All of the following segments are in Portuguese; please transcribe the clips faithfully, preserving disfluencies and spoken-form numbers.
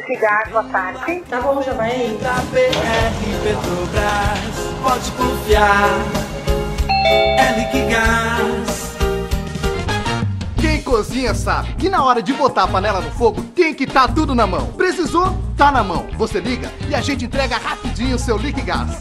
Liquigás, boa tarde. Tá bom, já vai aí. Da B R Petrobras, pode confiar, é Liquigás. Quem cozinha sabe que na hora de botar a panela no fogo tem que estar tudo na mão. Precisou? Tá na mão. Você liga e a gente entrega rapidinho o seu Liquigás.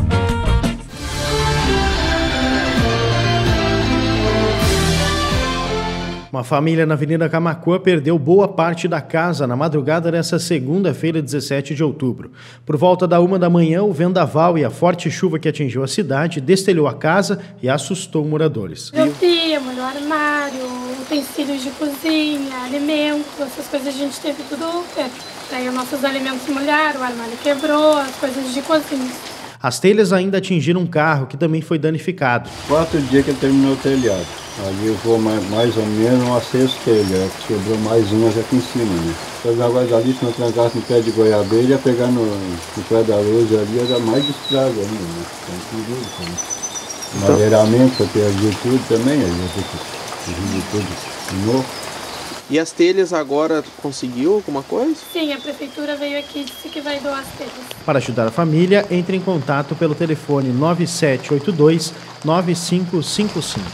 Uma família na Avenida Camaquã perdeu boa parte da casa na madrugada dessa segunda-feira, dezessete de outubro. Por volta da uma da manhã, o vendaval e a forte chuva que atingiu a cidade destelhou a casa e assustou moradores. Meu primo, no armário, utensílios de cozinha, alimentos, essas coisas a gente teve tudo perto. Daí os nossos alimentos molharam, o armário quebrou, as coisas de cozinha. As telhas ainda atingiram um carro que também foi danificado. Quatro dias que ele terminou o telhado. Ali eu vou mais, mais ou menos umas seis telhas, sobrou mais umas aqui em cima, né? Então agora ali, se não trancasse no pé de goiabeira, ia pegar no, no pé da luz ali, ia dar mais de estrago ainda, né? Então, madeiramento, eu perdi tudo também, aí eu perdi tudo de novo. E as telhas agora conseguiu alguma coisa? Sim, a prefeitura veio aqui e disse que vai doar as telhas. Para ajudar a família, entre em contato pelo telefone nove sete oito dois, nove cinco cinco cinco.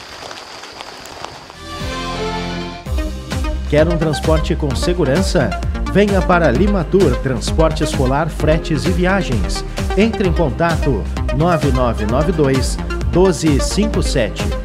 Quer um transporte com segurança? Venha para Limatur, transporte escolar, fretes e viagens. Entre em contato nove nove nove dois, um dois cinco sete.